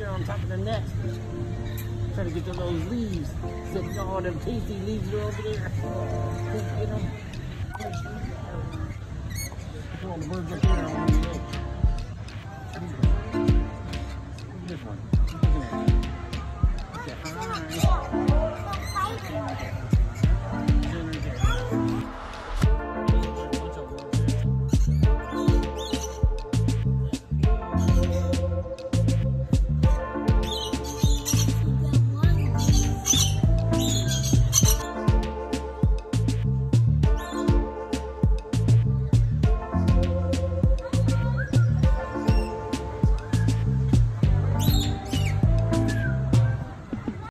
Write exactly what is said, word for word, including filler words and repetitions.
on top of the net. Trying to get to those leaves. Sitting all them tasty leaves are over there. You know? All the birds up here on the edge. This one.